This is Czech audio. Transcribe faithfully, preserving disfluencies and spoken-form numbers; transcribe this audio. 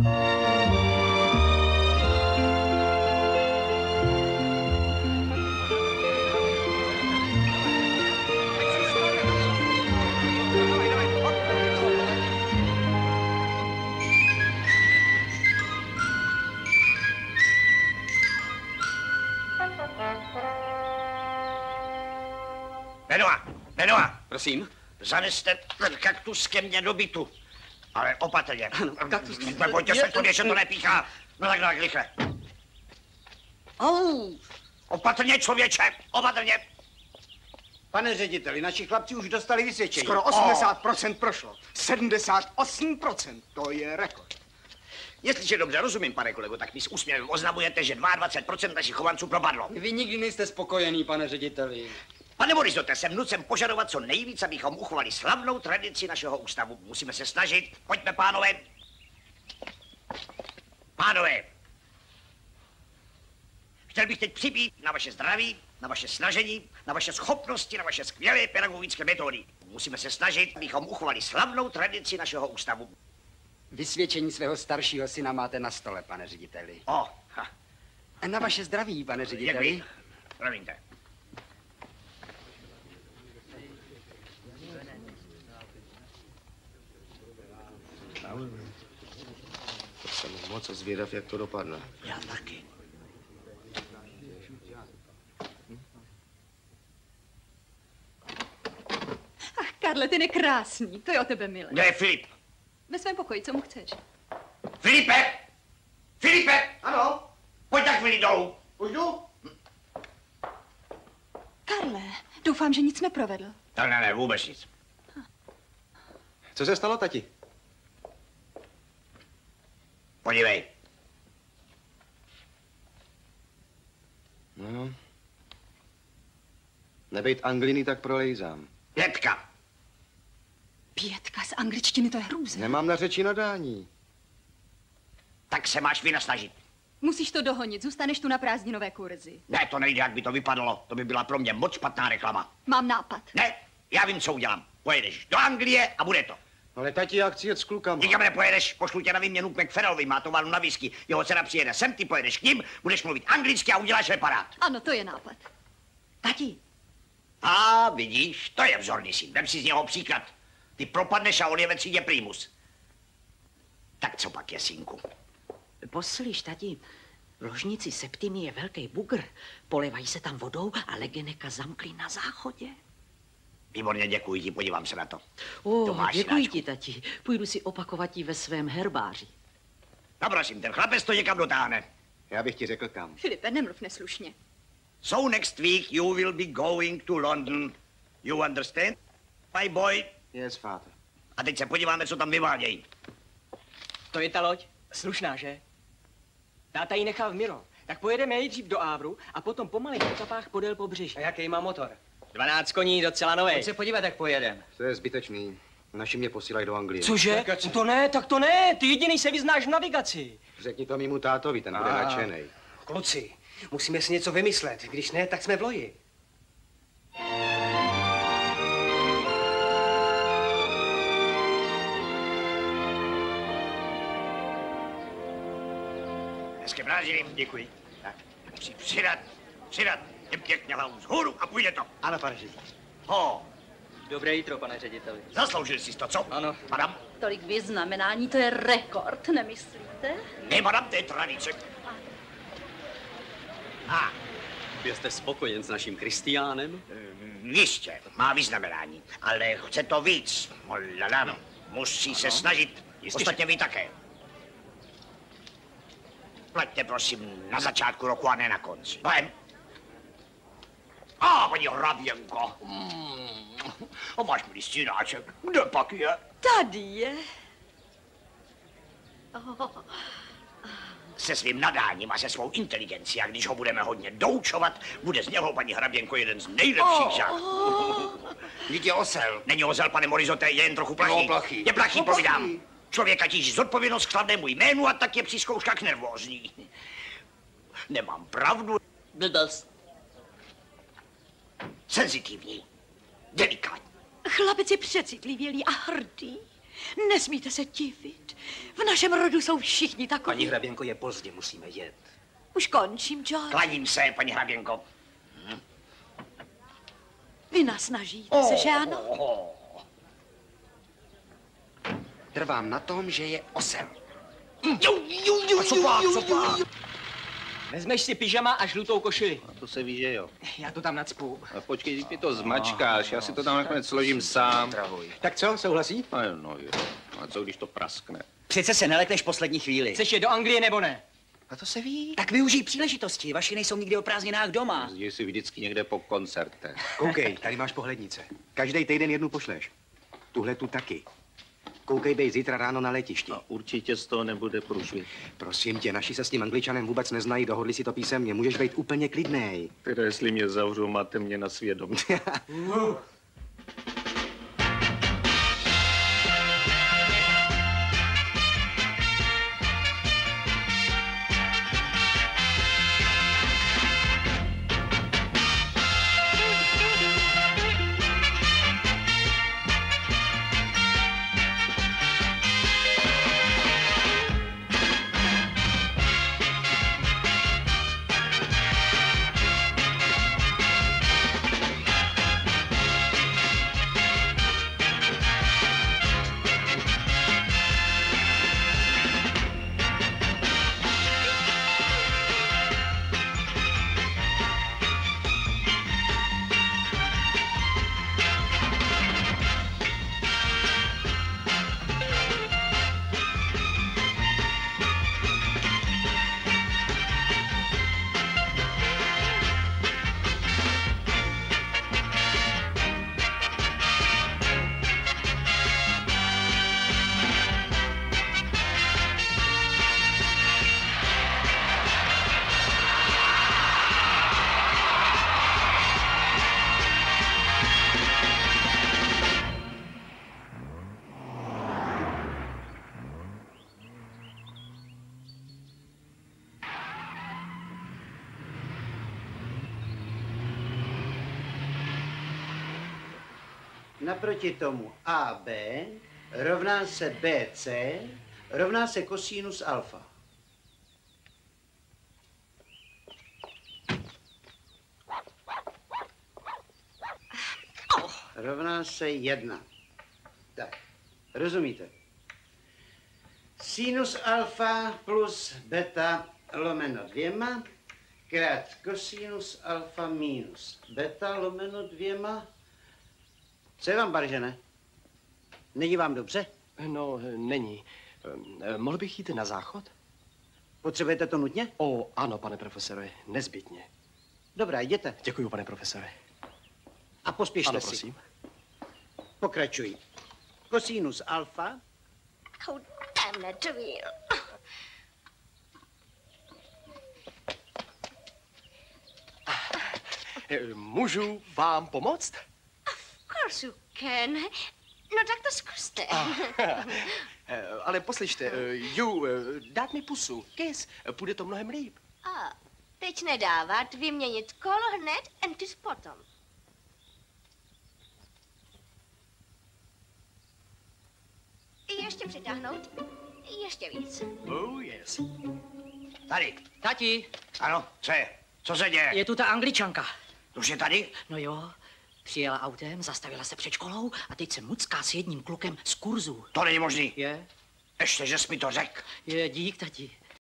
Benoit, Benoit. Prosím? Zaneste ten kaktus ke mně do bytu. Ale opatrně. Ano, kaktus. Pojďte se to, že to nepíchá. No tak, tak, rychle. Au! Opatrně, člověče, opatrně. Pane řediteli, naši chlapci už dostali vysvědčení. Skoro osmdesát procent prošlo. sedmdesát osm procent, to je rekord. Jestliže dobře rozumím, pane kolego, tak mi s úsměvem oznamujete, že dvacet dva procent našich chovanců propadlo. Vy nikdy nejste spokojený, pane řediteli. Pane Morizote, jsem nucen požadovat co nejvíc, abychom uchovali slavnou tradici našeho ústavu. Musíme se snažit. Pojďme, pánové. Pánové. Chtěl bych teď přibít na vaše zdraví, na vaše snažení, na vaše schopnosti, na vaše skvělé pedagogické metody. Musíme se snažit, abychom uchovali slavnou tradici našeho ústavu. Vysvědčení svého staršího syna máte na stole, pane řediteli. O, ha. Na vaše zdraví, pane řediteli. Děkuji. Promiňte. Jsem moc zvědav, jak to dopadne. Já taky. Ach, Karle, ten je krásný. To je o tebe milé. Kde je Filip? Ve svém pokoji, co mu chceš? Filipe! Filipe! Ano, Pojď na chvíli dolů. už jdu. Karle, doufám, že nic neprovedl. Tak ne, ne, vůbec nic. Co se stalo, tati? Podívej. No. Nebejt angliny, tak prolejzám. Pětka. Pětka z angličtiny, to je hrůza. Nemám na řeči nadání. Tak se máš vynasnažit. Musíš to dohonit, zůstaneš tu na prázdninové kurzy. Ne, to nejde, jak by to vypadalo. To by byla pro mě moc špatná reklama. Mám nápad. Ne, já vím, co udělám. Pojedeš do Anglie a bude to. Ale tati, já chci jet s klukama. Nikam nepojedeš, pošlu tě na výměnu k McFerrovi, má továrnu na whisky. Jeho dcera přijede sem, ty pojedeš k ním, budeš mluvit anglicky a uděláš reparát. Ano, to je nápad. Tati. A vidíš, to je vzorný syn, vem si z něho příklad. Ty propadneš a on je ve třídě primus. Tak co pak je, synku? Poslyš, tati, v ložnici Septimy je velký bugr. Polevají se tam vodou a Legeneka zamkli na záchodě. Výborně, děkuji ti, podívám se na to. O, to máš, děkuji synáčku. ti, tati. Půjdu si opakovat ti ve svém herbáři. No prosím, ten chlapec to někam dotáhne. Já bych ti řekl kam. Filipe, nemluv neslušně. So next week you will be going to London. You understand, my boy? Yes, father. A teď se podíváme, co tam vyvádějí. To je ta loď. Slušná, že? Táta ji nechal v Miro. Tak pojedeme nejdřív do Ávru a potom po malých etapách podél pobřeží. A jaký má motor? dvanáct koní, docela novej. Pojď se podívat, jak pojedem. To je zbytečný. Naši mě posílají do Anglie. Cože? To ne, tak to ne. Ty jediný se vyznáš v navigaci. Řekni to mému tátovi, ten bude A. nadšenej. Kluci, musíme si něco vymyslet. Když ne, tak jsme v loji. Hezké prázdniny. Děkuji. Tak, musí přidat, přidat. Jen pěkně hlavu vzhůru a půjde to. Ano, pane řediteli. Ho, Dobré jitro, pane řediteli. zasloužil jsi to, co? Ano. Madam? Tolik vyznamenání, to je rekord, nemyslíte? Ne, madam, to je tradice. A, Jste spokojen s naším Kristiánem? jistě, má vyznamenání, ale chce to víc. Molala, musí se snažit. Ostatně vy také. Plaťte, prosím, na začátku roku a ne na konci. Vem. A, paní hraběnko. Mm. A máš milý synáček. Kde pak je? Tady je. Oh. Se svým nadáním a se svou inteligencí, a když ho budeme hodně doučovat, bude z něho, paní hraběnko, jeden z nejlepších Oh, žák. oh. Vždyť je osel. Není ozel, pane Morizote, je jen trochu plachý. No, plachý. Je plachý, No, povídám. plachý. Člověka tíží zodpovědnost k slavnému jménu a tak je při zkouškách nervózní. Nemám pravdu. Blbost. Senzitivní. Delikátní. Chlapec je přecitlivělý a hrdý. Nesmíte se divit. V našem rodu jsou všichni takoví. Paní hraběnko, je pozdě, musíme jet. Už končím, George. Klaním se, paní hraběnko. Vy nasnažíte se, že ano? Oh. Trvám na tom, že je osel. A co pak, co pak? Vezmeš si pyžama a žlutou košili. A to se ví, že jo. Já to tam nacpu. A počkej, když ty to zmačkáš, já si to tam nakonec složím sám. Tak co, souhlasí? A no jo, a co když to praskne? Přece se nelekneš poslední chvíli. Chceš je do Anglie nebo ne? A to se ví. Tak využij příležitosti. Vaši nejsou nikdy o prázdninách doma. Jezdí si vždycky někde po koncertech. Koukej, tady máš pohlednice. Každý týden jednu pošleš. Tuhle tu taky. Koukej, bej zítra ráno na letišti. A určitě z toho nebude průšvih. Prosím tě, naši se s tím Angličanem vůbec neznají, dohodli si to písemně. Můžeš být úplně klidnej. Teda jestli mě zavřou, máte mě na svědomí. Naproti tomu A B rovná se B C rovná se kosinus alfa. Rovná se jedna. Tak, rozumíte? Sinus alfa plus beta lomeno dvěma krát kosinus alfa minus beta lomeno dvěma. Co je vám, Baržene? Není vám dobře? No, není. Mohl bych jít na záchod? Potřebujete to nutně? O, ano, pane profesore, nezbytně. Dobrá, jděte. Děkuji, pane profesore. A pospěšte Ano, si. prosím. Pokračuji. Kosinus alfa. Oh, damn it, Will. Můžu vám pomoct? Of course you can. No tak to zkuste. Ale poslyšte, Ju, dát mi pusu, kiss, půjde to mnohem líp. A teď nedávat, vyměnit kolo hned and kiss potom. Ještě přitáhnout. Ještě víc. Oh, yes. Tady. Tati, Ano, co je? Co se děje? je tu ta Angličanka. Už je tady? No jo, přijela autem, zastavila se před školou a teď se mucká s jedním klukem z kurzu. To není možný. Je? Ještě, že jsi mi to řekl. Je, dík, tati.